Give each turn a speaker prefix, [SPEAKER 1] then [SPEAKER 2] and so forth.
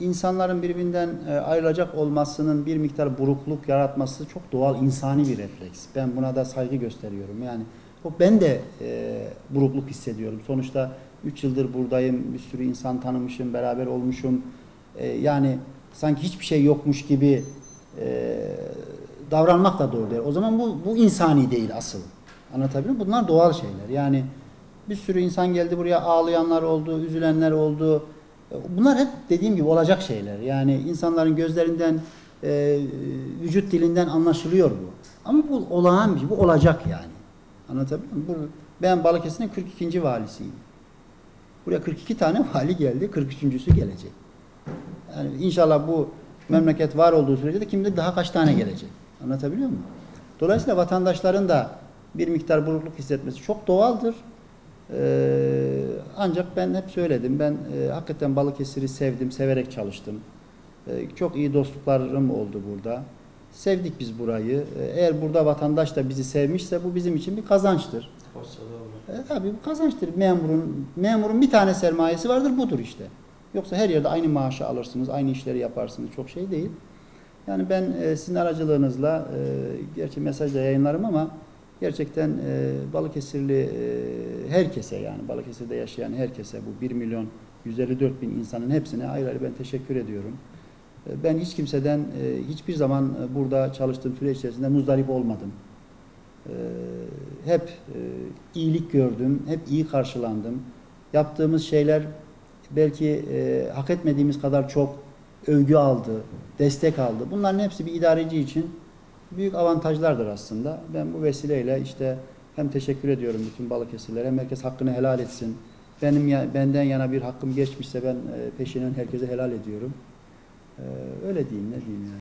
[SPEAKER 1] insanların birbirinden ayrılacak olmasının bir miktar burukluk yaratması çok doğal, insani bir refleks. Ben buna da saygı gösteriyorum. Yani ben de burukluk hissediyorum. Sonuçta 3 yıldır buradayım, bir sürü insan tanımışım, beraber olmuşum. Yani sanki hiçbir şey yokmuş gibi davranmak da doğru değil. O zaman bu insani değil asıl. Anlatabiliyor muyum? Bunlar doğal şeyler. Yani bir sürü insan geldi buraya, ağlayanlar oldu, üzülenler oldu. Bunlar hep dediğim gibi olacak şeyler. Yani insanların gözlerinden, vücut dilinden anlaşılıyor bu. Ama bu olağan bir şey, bu olacak yani. Anlatabiliyor muyum? Ben Balıkesir'in 42. valisiyim. Buraya 42 tane vali geldi, 43.'sü gelecek. Yani inşallah bu memleket var olduğu sürece de kim bilir daha kaç tane gelecek. Anlatabiliyor muyum? Dolayısıyla vatandaşların da bir miktar burukluk hissetmesi çok doğaldır. Ancak ben hep söyledim, ben hakikaten Balıkesir'i sevdim, severek çalıştım. Çok iyi dostluklarım oldu burada. Sevdik biz burayı. Eğer burada vatandaş da bizi sevmişse bu bizim için bir kazançtır. Tabii bu kazançtır. Memurun bir tane sermayesi vardır, budur işte. Yoksa her yerde aynı maaşı alırsınız, aynı işleri yaparsınız. Çok şey değil. Yani ben sizin aracılığınızla gerçi mesajla yayınlarım ama gerçekten Balıkesirli herkese, yani Balıkesir'de yaşayan herkese, bu 1.154.000 insanın hepsine ayrı ayrı ben teşekkür ediyorum. Ben hiç kimseden hiçbir zaman burada çalıştığım süreç içerisinde muzdarip olmadım. Hep iyilik gördüm, hep iyi karşılandım. Yaptığımız şeyler belki hak etmediğimiz kadar çok övgü aldı, destek aldı. Bunların hepsi bir idareci için büyük avantajlardır aslında. Ben bu vesileyle işte hem teşekkür ediyorum bütün Balıkesirlilere, hem herkes hakkını helal etsin. Benden yana bir hakkım geçmişse ben peşinen herkese helal ediyorum. Öyle diyeyim, ne diyeyim yani.